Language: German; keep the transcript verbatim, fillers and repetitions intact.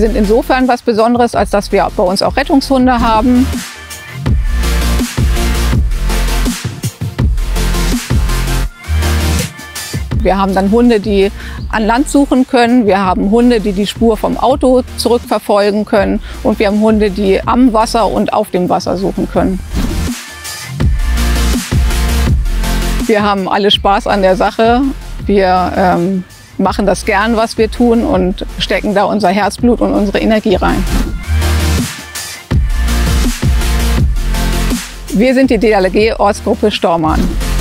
sind insofern was Besonderes, als dass wir bei uns auch Rettungshunde haben. Wir haben dann Hunde, die an Land suchen können. Wir haben Hunde, die die Spur vom Auto zurückverfolgen können. Und wir haben Hunde, die am Wasser und auf dem Wasser suchen können. Wir haben alle Spaß an der Sache. Wir ähm, machen das gern, was wir tun, und stecken da unser Herzblut und unsere Energie rein. Wir sind die D L R G Ortsgruppe Stormarn.